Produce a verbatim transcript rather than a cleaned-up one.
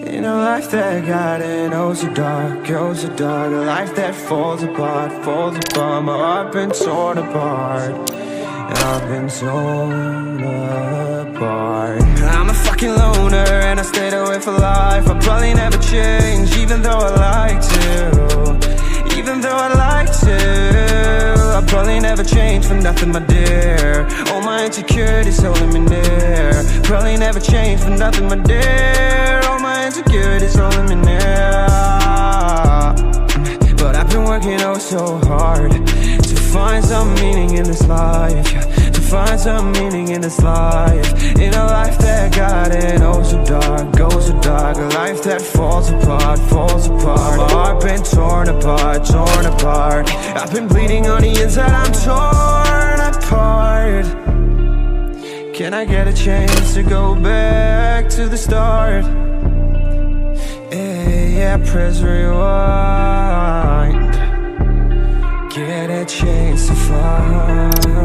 In a life that got it, oh so dark, oh so dark. A life that falls apart, falls apart. My heart been torn apart, I've been torn apart. I'm a fucking loner and I stayed away for life. I'll probably never change, even though I like to. Even though I like to, I'll probably never change for nothing, my dear. All my insecurities holding me near. Probably never change for nothing, my dear. All my insecurities holding me near. But I've been working oh so hard to find some meaning in this life, yeah. To find some meaning in this life. In a life that got it oh so dark, oh so dark. A life that falls apart, falls apart. My heart been torn apart, torn apart. I've been bleeding on the inside, I'm torn apart. Can I get a chance to go back to the start? Yeah, yeah, press rewind. Get a chance to find